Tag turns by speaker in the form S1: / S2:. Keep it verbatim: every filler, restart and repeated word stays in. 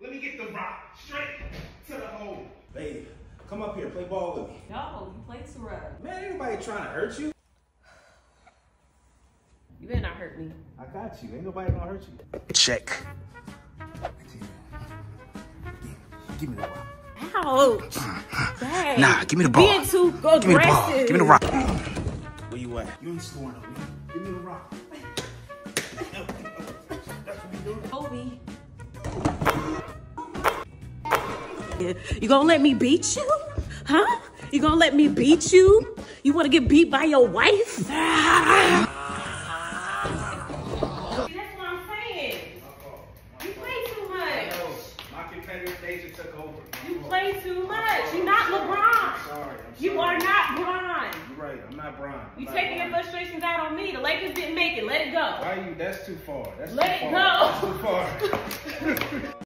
S1: Let me get the rock straight to the hole.
S2: Babe, come up here, play ball with me.
S3: No, you play too rough.
S2: Man, ain't nobody trying to hurt you.
S3: You better not hurt me.
S2: I got you. Ain't nobody gonna hurt you. Check. Give me the rock.
S3: Ouch. Dang.
S2: Nah, give me the ball.
S3: Being too aggressive.
S2: Give me the ball. Give me the rock. Where you at? You ain't scoring over me. Give me the rock.
S3: Kobe. You gonna let me beat you? Huh? You gonna let me beat you? You wanna get beat by your wife? See, that's what I'm saying. You play too much.
S1: My competitive nature took over.
S3: You play too much. You're not LeBron.
S1: Sorry. I'm
S3: You
S1: sorry.
S3: are not Bron.
S1: You're right. I'm not Bron.
S3: You taking your frustrations out on me. The Lakers didn't make it. Let it go.
S1: Why you? That's too far. That's
S3: Let
S1: too
S3: it
S1: far.
S3: go.
S1: That's too far.